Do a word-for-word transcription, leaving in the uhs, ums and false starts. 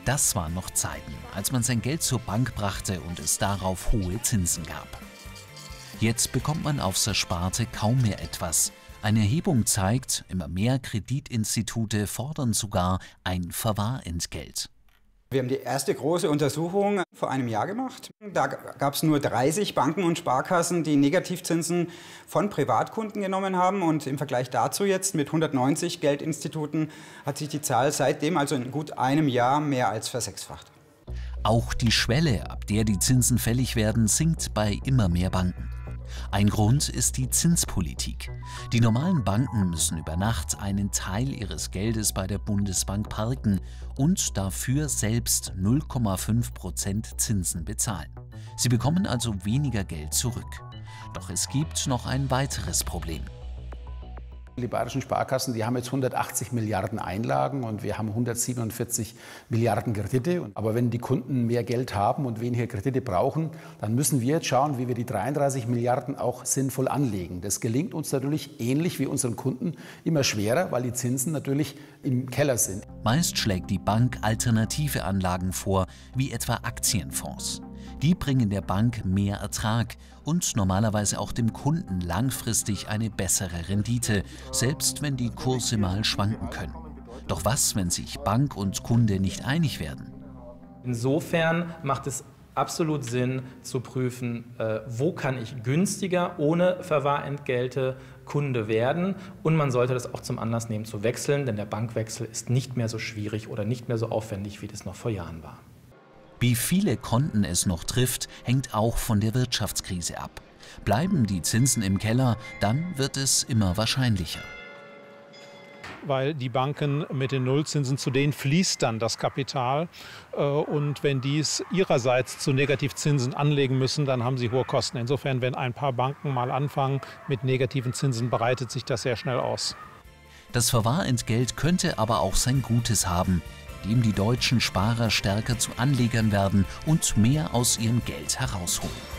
Das waren noch Zeiten, als man sein Geld zur Bank brachte und es darauf hohe Zinsen gab. Jetzt bekommt man aufs Ersparte kaum mehr etwas. Eine Erhebung zeigt, immer mehr Kreditinstitute fordern sogar ein Verwahrentgelt. Wir haben die erste große Untersuchung vor einem Jahr gemacht. Da gab es nur dreißig Banken und Sparkassen, die Negativzinsen von Privatkunden genommen haben. Und im Vergleich dazu jetzt mit hundertneunzig Geldinstituten hat sich die Zahl seitdem, also in gut einem Jahr, mehr als versechsfacht. Auch die Schwelle, ab der die Zinsen fällig werden, sinkt bei immer mehr Banken. Ein Grund ist die Zinspolitik. Die normalen Banken müssen über Nacht einen Teil ihres Geldes bei der Bundesbank parken und dafür selbst null Komma fünf Prozent Zinsen bezahlen. Sie bekommen also weniger Geld zurück. Doch es gibt noch ein weiteres Problem. Die bayerischen Sparkassen, die haben jetzt hundertachtzig Milliarden Einlagen und wir haben hundertsiebenundvierzig Milliarden Kredite. Aber wenn die Kunden mehr Geld haben und weniger Kredite brauchen, dann müssen wir jetzt schauen, wie wir die dreiunddreißig Milliarden auch sinnvoll anlegen. Das gelingt uns natürlich ähnlich wie unseren Kunden immer schwerer, weil die Zinsen natürlich im Keller sind. Meist schlägt die Bank alternative Anlagen vor, wie etwa Aktienfonds. Die bringen der Bank mehr Ertrag und normalerweise auch dem Kunden langfristig eine bessere Rendite, selbst wenn die Kurse mal schwanken können. Doch was, wenn sich Bank und Kunde nicht einig werden? Insofern macht es absolut Sinn zu prüfen, äh, wo kann ich günstiger ohne Verwahrentgelte Kunde werden, und man sollte das auch zum Anlass nehmen zu wechseln, denn der Bankwechsel ist nicht mehr so schwierig oder nicht mehr so aufwendig, wie das noch vor Jahren war. Wie viele Konten es noch trifft, hängt auch von der Wirtschaftskrise ab. Bleiben die Zinsen im Keller, dann wird es immer wahrscheinlicher. Weil die Banken mit den Nullzinsen, zu denen fließt dann das Kapital. Und wenn die es ihrerseits zu Negativzinsen anlegen müssen, dann haben sie hohe Kosten. Insofern, wenn ein paar Banken mal anfangen mit negativen Zinsen, breitet sich das sehr schnell aus. Das Verwahrentgelt könnte aber auch sein Gutes haben, indem die deutschen Sparer stärker zu Anlegern werden und mehr aus ihrem Geld herausholen.